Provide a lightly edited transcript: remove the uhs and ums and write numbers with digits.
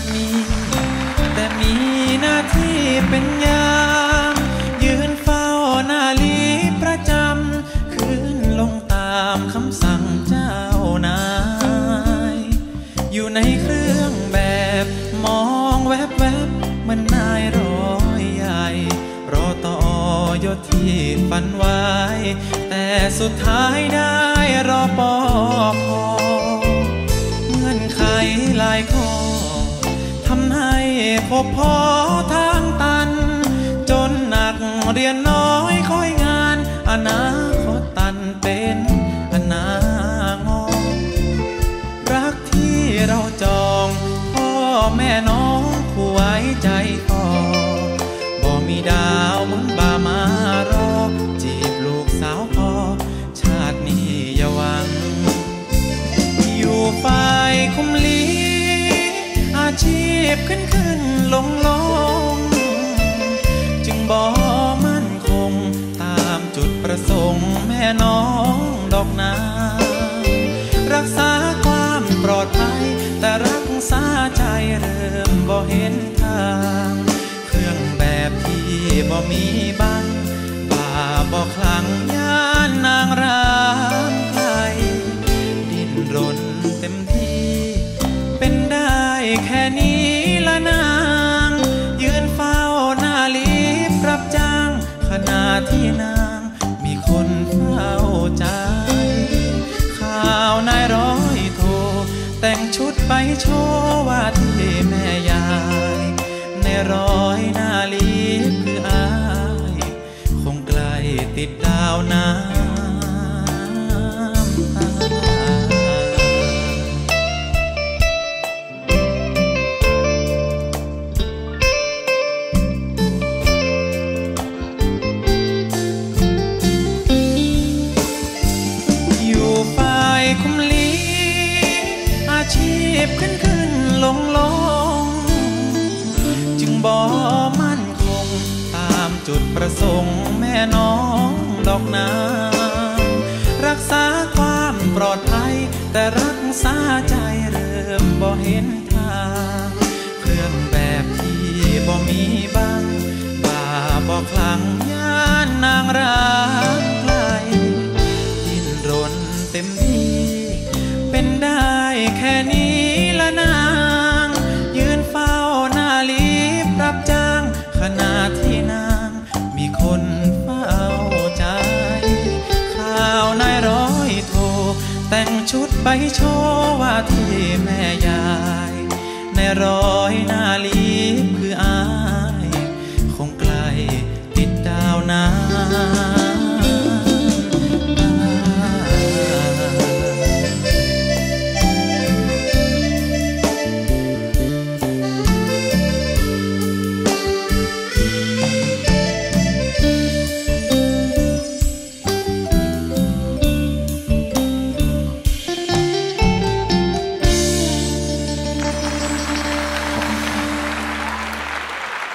ากมีแต่มีหน้าที่เป็นยามยืนเฝ้าหน้าลีประจำคืนลงตามคำสั่งเจ้านายอยู่ในเครื่องแบบมองแวบแวบเหมือนนายร้อยใหญ่รอต่อยศที่ฝันไว้แต่สุดท้ายได้รอปอคอเงื่อนไขหลายข้อทำให้พบพอทางตันจนหนักเรียนน้อยค่อยงานอนาคตตันเป็นอนางอรักที่เราจองพ่อแม่น้องคู่ไว้ใจพอบ่มีดาวบนบ่ามารอจีบลูกสาวพอชาตินี้อย่าหวังอยู่ฝ่ายคุมลีอาชีพขึ้นลงจึงบ่มั่นคงตามจุดประสงค์แม่น้องดอกนารักษาความปลอดภัยแต่รักษาใจเริ่มบ่เห็นทางเครื่องแบบที่บ่มีบังบ่าบ่คลั่งย่านนางร้างไกลดิ้นรนเต็มที่เป็นได้แค่นี้ละนางยืนเฝ้าหน้าลีบรับจ้างขณะที่นางมีคนเฝ้าใจข่าวนายร้อยโทแต่งชุดไปโชว์ว่าที่แม่ยายในร้อยหน้าลีบคืออายคงไกลติดดาวน้ำขึ้นลงจึงบ่มั่นคงตามจุดประสงค์แม่น้องดอกนารักษาความปลอดภัยแต่รักษาใจเริ่มบ่เห็นทางเครื่องแบบที่บ่มีบังบ่าบ่คลั่งย่านนางร้างไกลดิ้นรนเต็มที่เป็นได้แค่นี้ละนางยืนเฝ้าหน้าลีบรับจ้างขณะที่นางมีคนเฝ้าใจข่าวนายร้อยโทแต่งชุดไปโชว์ว่าที่แม่ยายในร้อยหน้าลีบคืออายคงไกลติดดาวนา